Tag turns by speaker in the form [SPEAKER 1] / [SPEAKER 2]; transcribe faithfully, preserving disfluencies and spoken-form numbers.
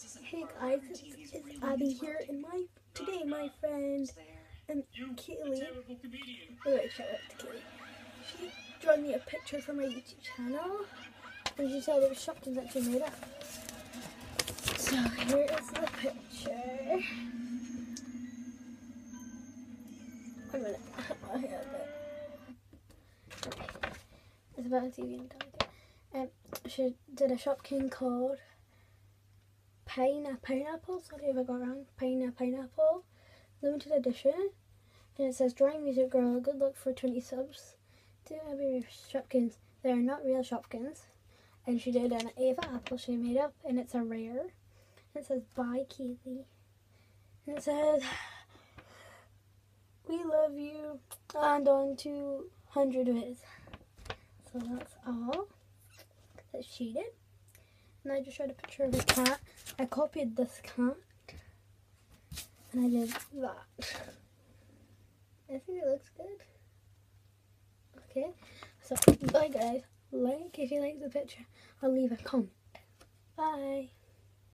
[SPEAKER 1] Hey guys, it's, it's Abby here, and my today my friend and Kaylee. Oh wait, shout out to Kaylee. She drawn me a picture for my YouTube channel, and she said it was Shopkins that she made up. So here is the picture. One minute, I have it. Okay. It's about a T V and television. Um, she did a Shopkin called Pine Pineapple, sorry if I got it wrong, Pine Pineapple, limited edition, and it says, drawing music girl, good luck for twenty subs to Abby Shopkins. They are not real Shopkins. And she did an Ava apple she made up, and it's a rare. And it says, bye Keely. And it says, we love you, and on two hundred vids. So that's all that she did. And I just showed a picture of a cat. I copied this cat, and I did that. I think it looks good. Okay, so bye guys. Like if you like the picture. I'll leave a comment. Bye.